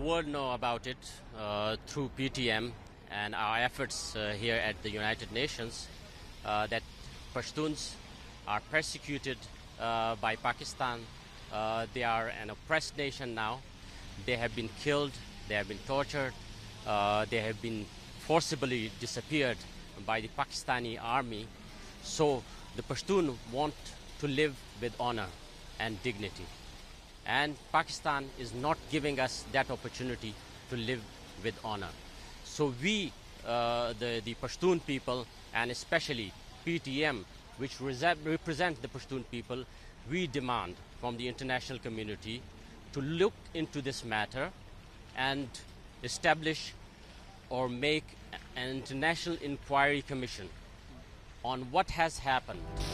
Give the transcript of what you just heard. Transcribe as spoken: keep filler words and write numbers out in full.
world know about it uh, through P T M and our efforts uh, here at the United Nations uh, that Pashtuns are persecuted uh, by Pakistan. Uh, they are an oppressed nation now. They have been killed, they have been tortured, uh, they have been forcibly disappeared by the Pakistani army. So the Pashtun want to live with honor and dignity. And Pakistan is not giving us that opportunity to live with honor. So we, uh, the, the Pashtun people, and especially P T M, which represent the Pashtun people, we demand from the international community to look into this matter and establish or make an international inquiry commission on what has happened.